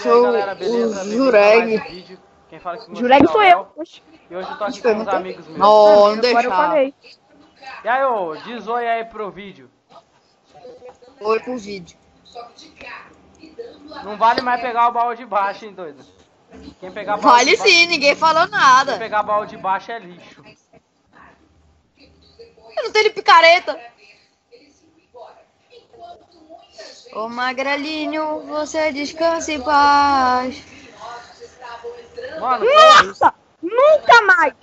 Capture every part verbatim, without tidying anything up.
E aí, galera, beleza? Bem-vindo a mais um vídeo. Quem fala que Jureg sou eu. E hoje eu tô aqui com uns amigos meus. Não, não Agora deixar. eu falei. E aí, ô, diz oi aí pro vídeo. Oi pro vídeo. Não vale mais pegar o baú de baixo, hein, doido? Quem pegar baú Vale de baixo, sim, ninguém falou quem nada. pegar baú de baixo é lixo. Eu não tenho picareta. Ô magrelinho, você descansa em paz. Mano, Nossa! Nunca mais!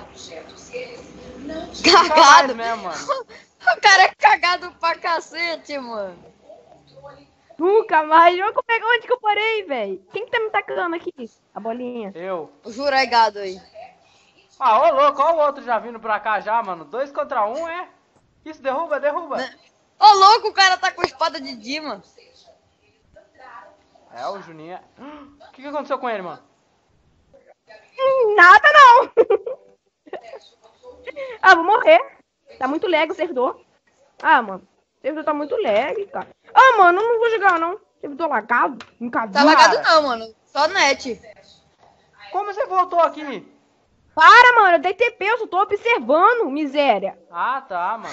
Cagado. mesmo, mano. O cara é cagado pra cacete, mano. Nunca mais! Olha como é- onde que eu parei, velho? Quem que tá me tacando aqui? A bolinha. Eu. O juregado aí. Ah, ô louco, ó o outro já vindo pra cá já, mano. Dois contra um, é? Isso, derruba, derruba. Ô louco, o cara tá com espada de Dima. É, o Juninho. é- O que, que aconteceu com ele, mano? Hum, Nada não! Ah, vou morrer. Tá muito lag o servidor. Ah, mano. O servidor tá muito lag, cara. Ah, mano, eu não vou jogar, não. Servidor lagado. Nunca vi. Tá lagado não, mano. Só net. Como você voltou aqui? Para, mano. Eu dei T P, eu só tô observando, miséria. Ah, tá, mano.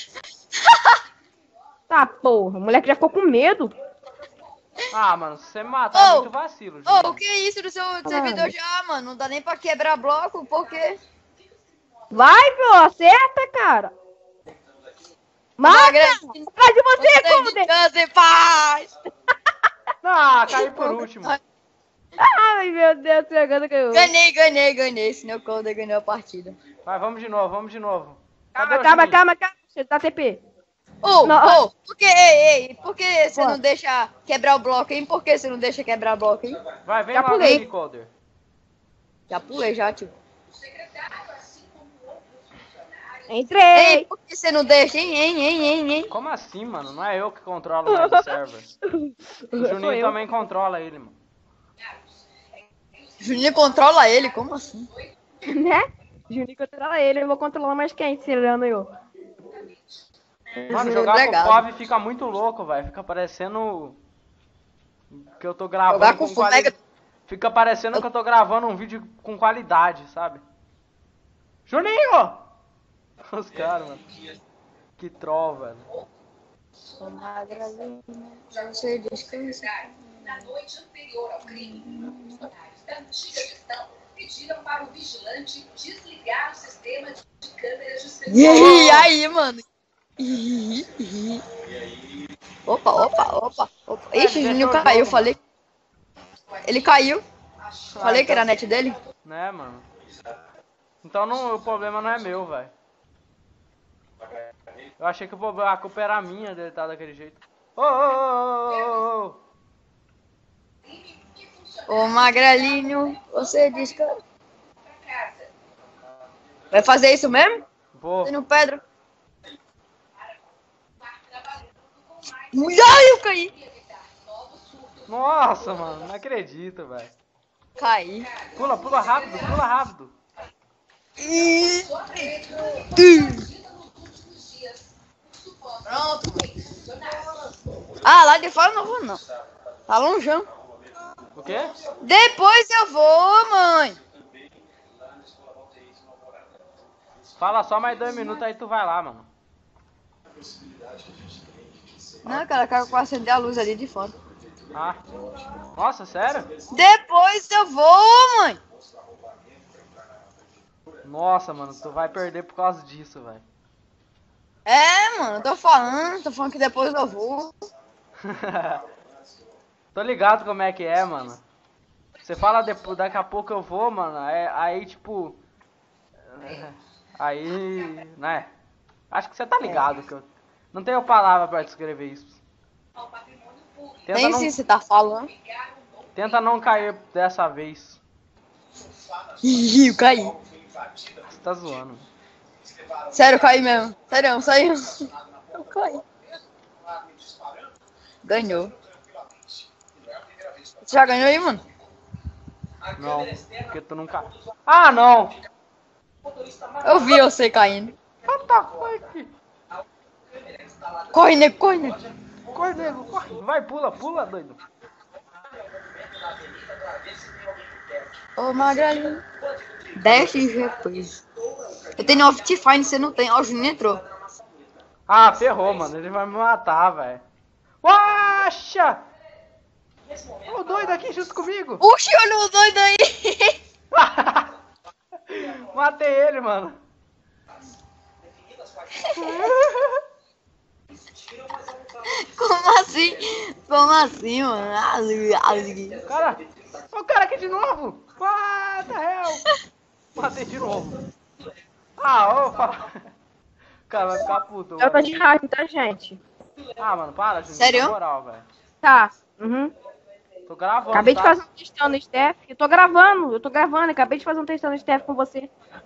Tá, porra. O moleque já ficou com medo. Ah, mano, se você me matar é Ô, muito vacilo, Ô, Juninho. o que é isso do seu servidor já, mano? Não dá nem pra quebrar bloco, por quê? Vai, pô. Acerta, cara. Mata! Magrelinho, Atrás de você, você Colder! descansa em paz. Ah, caí por último. Ai, meu Deus, chegando que eu... Ganhei, ganhei, ganhei. Senão o Colder ganhou a partida. Vai, vamos de novo, vamos de novo. Cadê Calma, o calma, Juninho? calma, calma. Você tá T P. Ô, Não, ô, por que, ei, ei, por que você Ó. não deixa quebrar o bloco, hein? Por que você não deixa quebrar o bloco, hein? Vai, vem Já lá pulei. aqui, Calder. Já pulei, já, tio. Entrei. Ei, por que você não deixa, hein, hein, hein, hein, hein? Como assim, mano? Não é eu que controlo mais o server. O Sou Juninho eu. também controla ele, mano. Juninho controla ele, como assim? Né? Juninho controla ele, eu vou controlar mais quem, tirando eu. Mano, Juninho jogar com o legado. Pov fica muito louco, velho. Fica parecendo que eu tô gravando Jogar com com Fumega. qualidade. Fica parecendo que eu tô gravando um vídeo com qualidade, sabe? Juninho! Os caras, mano. Que troll, velho. Você descansa. Na noite anterior ao crime, os funcionários da antiga gestão pediram para o vigilante desligar o sistema de câmeras de E segurança. aí, aí, mano? Ih, ih. Opa, opa, opa, opa. Ixi, o Juninho deixou o caiu, jogo, falei. Ele caiu. Falei Ah, que era a então- net dele. Né, mano? Então não, o problema não é meu, velho. Eu achei que o problema, a culpa era minha dele estar daquele jeito. Ô, ô, ô, ô, ô, ô. Ô, magrelinho, você descansa. Vai fazer isso mesmo? Vou. Tem no Pedro. Ai, eu caí. Nossa, mano, não acredito, velho. Caí. Pula, pula rápido, pula rápido. Ih. Pronto, Ah, lá de fora eu não vou, não. Tá longeão. O quê? Depois eu vou, mãe. Fala só mais dois minutos aí tu vai lá, mano. Não, cara, quero que eu acender a luz ali de fora. Ah. Nossa, sério? Depois eu vou, mãe. Nossa, mano, tu vai perder por causa disso, velho. É, mano, eu tô falando, tô falando que depois eu vou. Tô ligado como é que é, mano. Você fala depois, daqui a pouco eu vou, mano. É, aí, tipo. é, Aí. Né? Acho que você tá ligado que eu. Não tenho palavra pra descrever isso. Tenta Nem não, sim, você tá falando. tenta não cair dessa vez. Ih, eu caí. Você tá zoando. Sério, eu caí mesmo. Sério, saiu. Eu caí. Ganhou. Você já ganhou aí, mano? Não, porque tu nunca. Ah, não! Eu vi você caindo. What the fuck? Corre, nego, corre, nego. Corre, nego, corre. Vai, pula, pula, doido. Ô, magrelinho. dez de G P. Eu tenho Optifine, você não tem. Ó, o Juninho entrou. Ah, ferrou, mano. Ele vai me matar, velho. Poxa! O doido aqui junto comigo. Oxi, olha o doido aí. Matei ele, mano. Como assim? Como assim, mano? Cara, o cara aqui de novo. What the hell? Matei de novo. Ah, opa. O cara vai ficar puto. Eu tô de hack, tá, gente? Ah, mano, para, Juninho. Sério? Na moral, velho. Tá. Uhum. Tô gravando, Acabei de tá? fazer um textão no Steph. Eu tô gravando, eu tô gravando. Acabei de fazer um textão no Steph com você.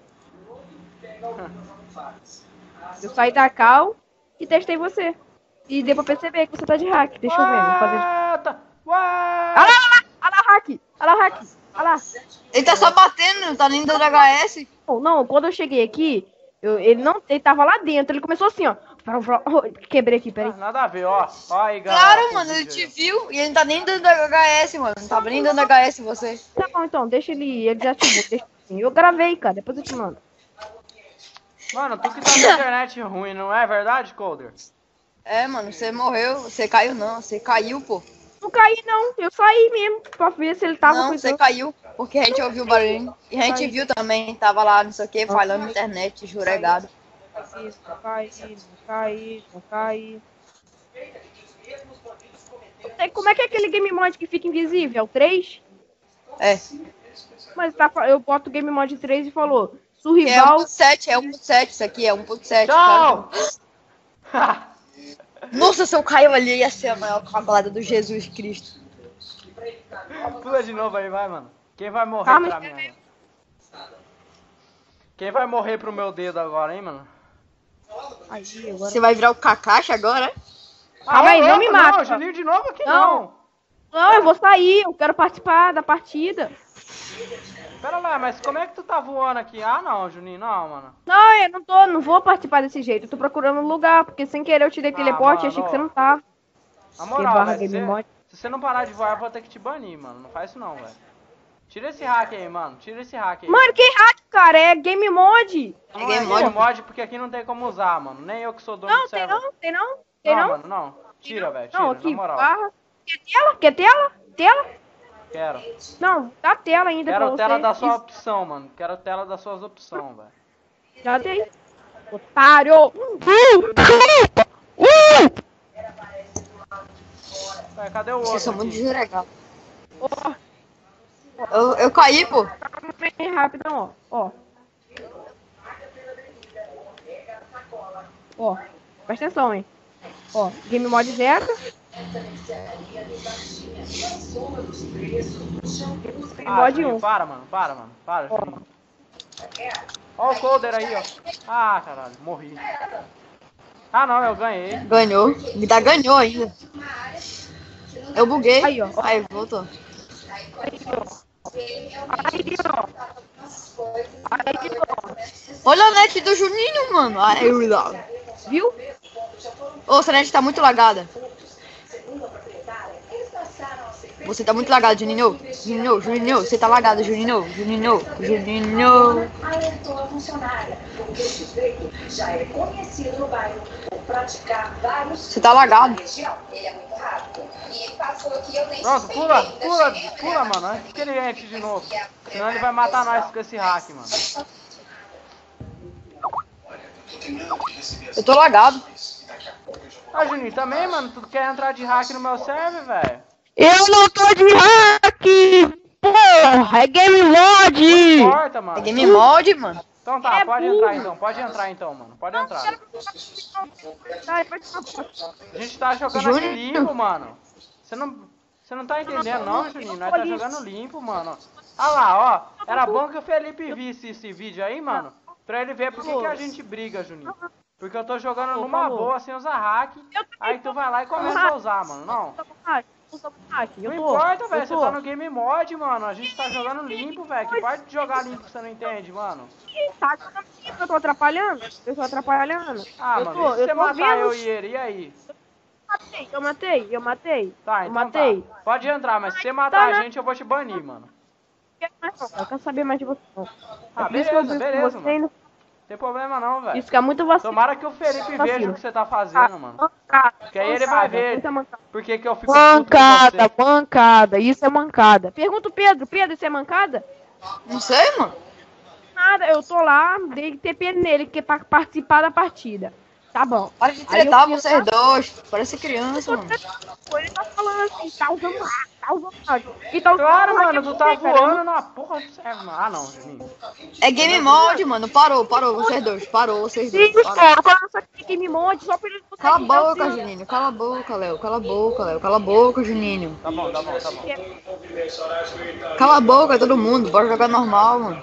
Eu saí da cal e testei você. E deu pra perceber que você tá de hack. Deixa eu ver, vou fazer de... What? What? Olha lá, olha lá, hack! Olha lá, hack! Olha lá. Ele tá só batendo, não tá nem dando H S. Não, não, quando eu cheguei aqui, eu- ele não, ele tava lá dentro. Ele começou assim, ó. Quebrei aqui, peraí. Ah, nada a ver, ó. Ó aí, galera. Claro, esse mano, ele vídeo te aí. viu e ele não tá nem dando H S, mano. Não tava nem dando H S em você. Tá bom, então, deixa ele, ele desativou. Deixa assim. Eu gravei, cara, depois eu te mando. Mano, tu que tá com internet ruim, não é verdade, Colder? É, mano, você morreu. Você caiu não, você caiu, pô. Não caí, não. Eu saí mesmo pra ver se ele tava Não, com você isso. caiu, porque a gente ouviu o barulho. E a gente Caí. viu também, tava lá, não sei o que, falando na internet, juregado. Não caí, não caí, não caí. Sei como é que é aquele game mod que fica invisível? É o três? É. Mas tá, eu boto o game mod três e falou. Se o É rival. um ponto sete, é um ponto sete isso aqui, é um ponto sete. Tchau! Nossa, se eu caiu ali, ia ser a maior cagada do Jesus Cristo. Pula de novo aí, vai, mano. Quem vai morrer Calma, pra mim agora? Quem vai morrer pro meu dedo agora, hein, mano? Aí, agora. Você vai virar o Kakashi agora, é? Calma aí, ô, não me louco, mata. Não, Juninho de novo aqui Não. não. Não, eu vou sair, eu quero participar da partida. Pera lá, mas como é que tu tá voando aqui? Ah, não, Juninho, não, mano. Não, eu não tô, não vou participar desse jeito. Eu tô procurando um lugar, porque sem querer eu te dei Ah, teleporte e mano, achei que ó. você não tava. Na Que moral, barra velho, game se, mod. se você não parar de voar, eu vou ter que te banir, mano. Não faz isso não, velho. Tira esse hack aí, mano. Tira esse hack aí. Mano, que hack, cara? É game mod. Não É é game game mod? mod porque aqui não tem como usar, mano. Nem eu que sou dono Não, do tem server. não, tem não, tem Não, não. mano, não. Tira, velho. Tira, Não, na aqui, moral. barra. Quer tela? Quer tela? Tela? Quero. Não, tá tela ainda pra Quero você. tela da sua Isso, opção, mano. Quero tela das suas opções, velho. já dei. Otário. Ué, cadê o Vocês outro são muito aqui? juregados. Ó, Eu, eu caí, pô. bem rapidão, ó. Ó. Ó, presta atenção, hein. Ó, game mod zero. Game Ah, mod Juninho, um. para, mano. Para, mano. Para, Ó. Juninho. Ó o Colder aí, ó. Ah, caralho. Morri. Ah, não. Eu ganhei. Ganhou. Me dá ganhou ainda. Eu buguei. Aí, ó. Aí, voltou. Aí, ó. Aí, ó. Olha a net do Juninho, mano. Aí, ó. Viu? Ô, essa net tá muito lagada. Você tá muito lagado, Juninho. Juninho, Juninho. Você tá lagado, Juninho. Juninho, Juninho. Alertou a funcionária. O suspeito já é conhecido no bairro por praticar vários. Você tá lagado. Ele é muito rápido. E ele passou aqui, eu nem Pronto, pula, pula, pula, mano. Antes que ele entre de novo. Senão ele vai matar nós com esse hack, mano. Eu tô lagado. Ah, Juninho, também, mano? Tu quer entrar de hack no meu server, velho? Eu não tô de hack! Porra, é game mod! Não importa, mano. É game mod, mano. Então tá, É pode burro. entrar então. Pode entrar então, mano. Pode entrar. Tá, pode falar. A gente tá jogando Júnior? aqui limpo, mano. Você não, você não tá entendendo não, Juninho. Nós tá jogando limpo, mano. Ah lá, ó. Era bom que o Felipe visse esse vídeo aí, mano. Pra ele ver por que, que a gente briga, Juninho. Porque eu tô jogando numa Falou. boa, sem usar hack. Aí tu vai lá e começa a usar, mano. Não. Eu tô com hack, eu Não tô. importa, eu velho. Você tô. tá no game mod, mano. A gente tá jogando limpo, velho. Que parte de jogar limpo que você não entende, mano? Tá jogando limpo, eu tô atrapalhando? Eu tô atrapalhando? Ah, eu mano, tô, e se eu você tô matar vendo. eu e ele, e aí? matei, eu matei, eu matei. Tá, eu então matei. tá. Pode entrar, mas se você Tá, matar a né? gente, eu vou te banir, mano. Eu não quero saber mais de você, não. Ah, É por isso que eu beleza, brigo com beleza, você mano. e não- Não tem problema não, velho. Isso que é muito vacilo. Tomara que o Felipe Vacilo. veja o que você tá fazendo, mano. Mancada, Porque aí ele vai mancada, ver muita mancada. por que que eu fico puto com Mancada, você. mancada, isso é mancada. Pergunta o Pedro, Pedro, isso é mancada? Não sei, mano. Nada, eu tô lá, dei T P nele, que é pra participar da partida. Tá bom. Para de Aí eu tretar fui vocês lá, dois. Parece criança, mano. ele tá falando assim, tá usando hack, tá usando hack. E tá usando Claro, hack mano, é tu você, tá cara, eu voando não- na porra do servo, mano. Ah, não, Juninho. É game mode, mano. Parou, parou, vocês dois. Parou, vocês Sim, dois. Parou. cara, quando essa aqui game mode, só pra ele conseguir Cala a dar o boca, seu- Juninho. Cala a boca, Léo. Cala a boca, Léo. Cala a boca, Juninho. Tá bom, tá bom, tá bom. Cala a boca, todo mundo. Bora jogar normal, mano.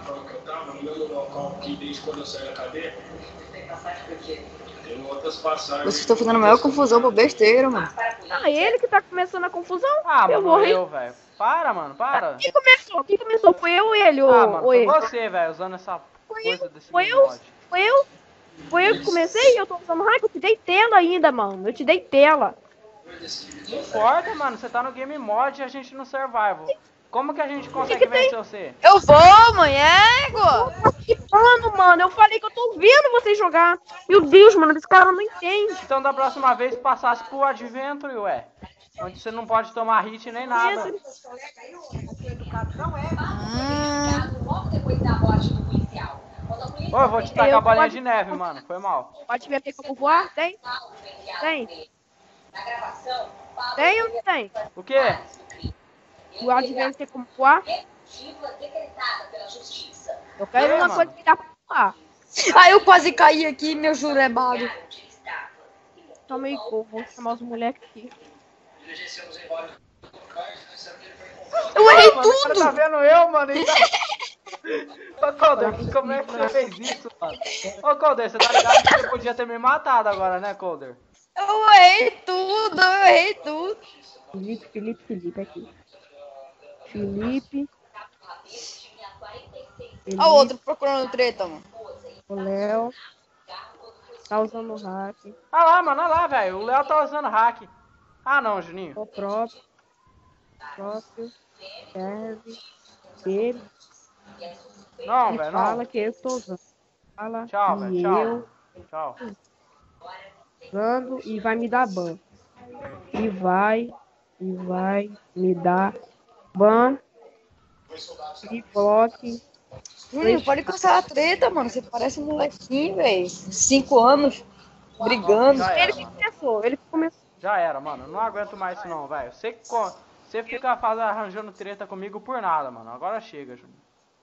Vocês estão fazendo a maior confusão por besteira, mano. Ah, ele que tá começando a confusão? Ah, eu mano, vou rir. eu, velho. Para, mano, para. Quem começou? Quem começou? Foi eu ou ele? Ou, Ah, mano, ou foi ele? você, velho, usando essa Foi coisa eu, desse foi game eu, mod. foi eu. Foi eu que comecei e eu tô usando hack. Eu te dei tela ainda, mano. Eu te dei tela. Não importa, mano, você tá no game mod e a gente no survival. Como que a gente consegue vencer você? Eu vou, mãe. Égua. Mano, mano, eu falei que eu tô vendo vocês jogar. Meu Deus, mano, esse cara não entende. Então da próxima vez passasse pro Adventure, ué. Onde você não pode tomar hit nem nada. Hum. Logo depois da morte do policial. Quando a polícia Ô, eu vou te tacar Eu a bolinha pode- de neve, mano. Foi mal. Pode ver aqui como voar? Tem? fala o enviado Tem. dele. Na gravação, fala Tem ou não tem? O quê? O Advent tem como voar? Restritiva decretada pela justiça. Eu quero É, uma mano. coisa que dá pra voar. Ah, eu quase caí aqui, meu jurebado. Calma aí, pô. Vou chamar os moleques aqui. Eu errei Mano, o cara tá tudo. vendo eu, mano. e tá- Ô, Calder, como é que você fez isso, mano? Ô, Calder, você tá ligado que você podia ter me matado agora, né, Calder? Eu errei tudo, eu errei tudo. Felipe, Felipe, Felipe aqui. Felipe. Felipe, Olha o outro procurando treta, mano. o Léo. Tá usando o hack. Ah lá, mano, olha lá, velho. O Léo tá usando hack. Ah, não, Juninho. O próprio. próprio. Serve. Ele. Não, E velho, fala não. que eu estou usando. Fala Tchau, que velho, tchau. eu Tchau. usando e vai me dar ban. E vai, e vai me dar ban. E bloque. Júnior, pode cancelar a treta, mano. Você parece um molequinho, velho. Cinco anos, brigando. Já Ele era, que mano. começou, ele que começou. Já era, mano. Não aguento mais isso não, velho. Você, co- você fica faz, arranjando treta comigo por nada, mano. Agora chega, Juninho.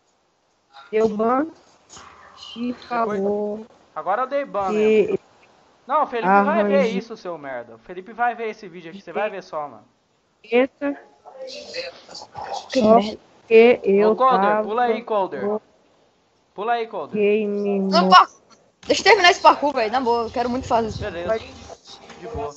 Deu ban e falou Agora eu dei ban, né? que Não, o Felipe vai ver Arranje. isso, seu merda. O Felipe vai ver esse vídeo aqui, você vai ver só, mano. essa Que só merda. porque eu Ô, Calder, tava pula aí, Calder. no Pula aí, Calder. game Não, mode par... Deixa eu terminar esse parkour, velho. Na boa, eu quero muito fazer isso. Beleza. De boa.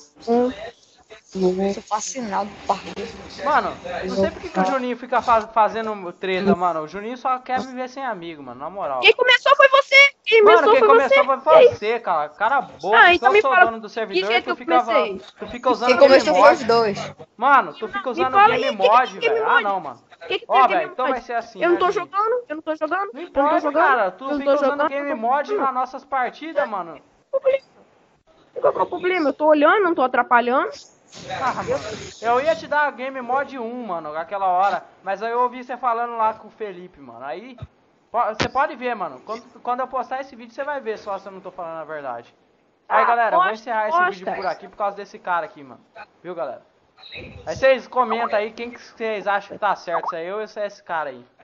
com Tô fascinado por parkour. Mano, não sei por que que o Juninho fica faz- fazendo treta, mano. O Juninho só quer viver sem amigo, mano. Na moral. Quem começou foi você! Quem Mano, começou quem foi começou você! foi você, cara. Cara boa. Ah, se então eu me sou fala- dono do que servidor, jeito tu que fica, eu comecei? tu fica usando Quem game começou foi os mod. dois. Mano, tu fica usando fala game aí, que que mod, é game velho. Ah, mod? não, mano. Que que Ó, tem velho, game então mod? vai ser assim, Eu não né, tô Juninho? jogando, eu não tô jogando, Não eu não tô importa, jogando. cara. Tu eu não fica tô usando jogando, game eu tô mod jogando. nas nossas partidas, mano. Qual que é o problema? Eu tô olhando, não tô atrapalhando. Ah, mano. Eu ia te dar game mod um, mano, aquela hora. Mas aí eu ouvi você falando lá com o Felipe, mano. Aí, po- você pode ver, mano. Quando, quando eu postar esse vídeo, você vai ver só se eu não tô falando a verdade. Aí, Ah, galera, eu vou posta, encerrar esse posta. vídeo por aqui por causa desse cara aqui, mano. Viu, galera? Aí vocês comentam aí quem que vocês acham que tá certo. Se é eu ou se é esse cara aí.